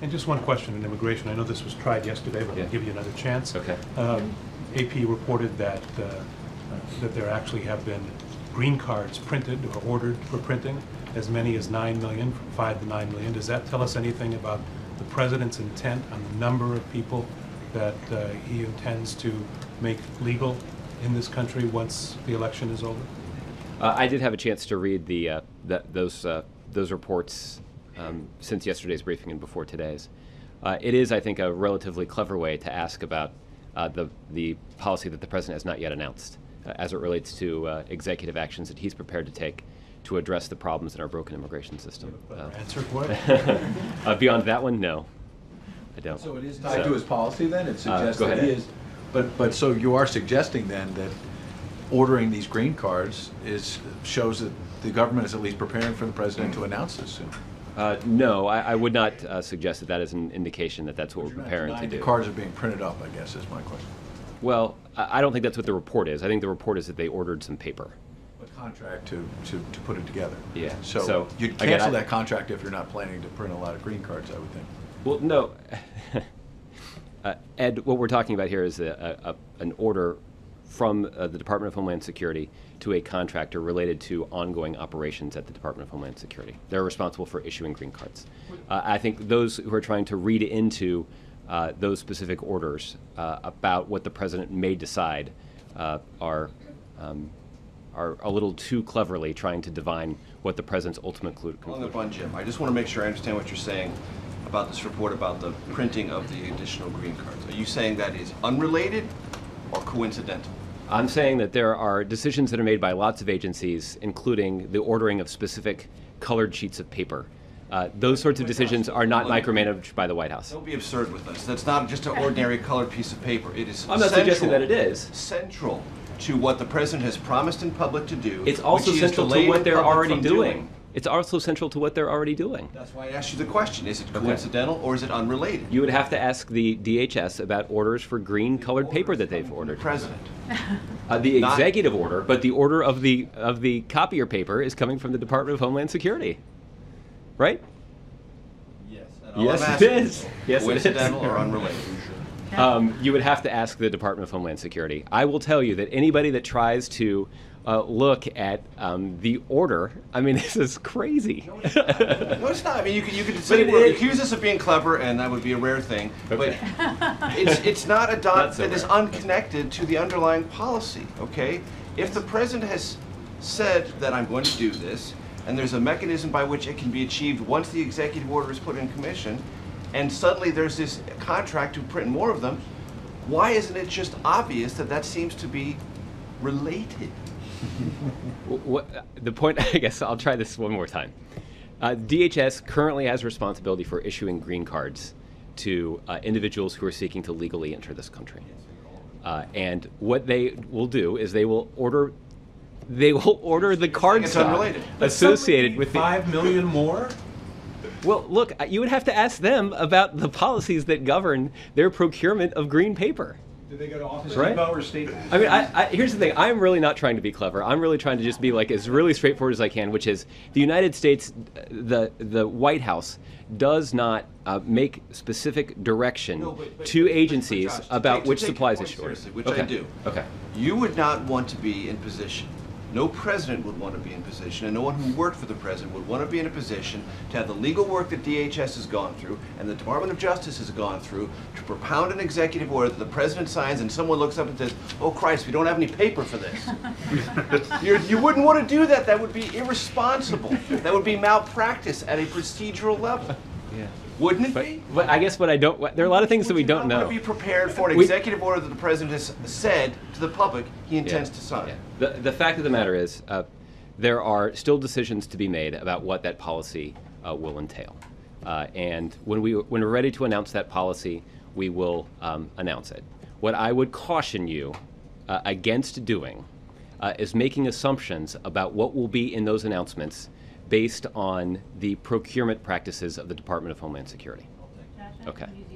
And just one question on immigration. I know this was tried yesterday, but I'll give you another chance. Okay. AP reported that that there actually have been green cards printed or ordered for printing, as many as 9 million, from 5 to 9 million. Does that tell us anything about the president's intent on the number of people that he intends to make legal in this country once the election is over? I did have a chance to read those reports since yesterday's briefing and before today's. It is, I think, a relatively clever way to ask about the policy that the president has not yet announced as it relates to executive actions that he's prepared to take to address the problems in our broken immigration system. Answer for it? Beyond that one, no, I don't. So it is tied to his policy then? It suggests go that ahead. he is. But so you are suggesting then that ordering these green cards shows that the government is at least preparing for the president to announce this soon? No, I would not suggest that that is an indication that that's what we're preparing to do. The cards are being printed up, I guess, is my question. Well, I don't think that's what the report is. I think the report is that they ordered some paper. A contract to put it together. Yeah. So you'd cancel that contract if you're not planning to print a lot of green cards, I would think. Well, no. Ed, what we're talking about here is an order from the Department of Homeland Security to a contractor related to ongoing operations at the Department of Homeland Security. They're responsible for issuing green cards. I think those who are trying to read into those specific orders about what the president may decide are a little too cleverly trying to divine what the president's ultimate conclusion. Following up on Jim, I just want to make sure I understand what you're saying about this report about the printing of the additional green cards. Are you saying that is unrelated or coincidental? I'm saying that there are decisions that are made by lots of agencies, including the ordering of specific colored sheets of paper. Those sorts of decisions are not micromanaged by the White House. Don't be absurd with us. That's not just an ordinary colored piece of paper. It is I'm not suggesting that it is. Central to what the president has promised in public to do. It's also which he has central to delayed what in they're public already from doing. It's also central to what they're already doing. That's why I asked you the question. Is it coincidental or is it unrelated? You would have to ask the DHS about orders for green colored paper that they've ordered. The president. The executive order, but the order of the copier paper is coming from the Department of Homeland Security, right? Yes. Yes, it is. Yes, it is. Coincidental or unrelated? You would have to ask the Department of Homeland Security. I will tell you that anybody that tries to look at the order, I mean, this is crazy. No, it's not. I mean, you could say accuse us of being clever, and that would be a rare thing. Okay. But it's not a dot that is unconnected to the underlying policy. Okay, if the president has said that I'm going to do this, and there's a mechanism by which it can be achieved once the executive order is put in commission, and suddenly there's this contract to print more of them, why isn't it just obvious that that seems to be related? The point, I guess I'll try this one more time. DHS currently has responsibility for issuing green cards to individuals who are seeking to legally enter this country. And what they will do is they will order the card stock associated with 5 million more? Well, look, you would have to ask them about the policies that govern their procurement of green paper. Do they go to Office Right? Depot or State? I mean, here's the thing. I'm really not trying to be clever. I'm really trying to just be like as really straightforward as I can, which is the United States, the White House does not make specific direction to agencies about which supplies they should order. Which I do. Okay. You would not want to be in position. No president would want to be in position, and no one who worked for the president would want to be in a position to have the legal work that DHS has gone through and the Department of Justice has gone through to propound an executive order that the president signs and someone looks up and says, oh Christ, we don't have any paper for this. You wouldn't want to do that. That would be irresponsible. That would be malpractice at a procedural level. Yeah. Wouldn't it be? But I guess what I don't, there are a lot of things that we don't know. Would be prepared for an executive order that the president has said to the public he intends to sign. Yeah. The fact of the matter is, there are still decisions to be made about what that policy will entail. And when we're ready to announce that policy, we will announce it. What I would caution you against doing is making assumptions about what will be in those announcements based on the procurement practices of the Department of Homeland Security. Okay.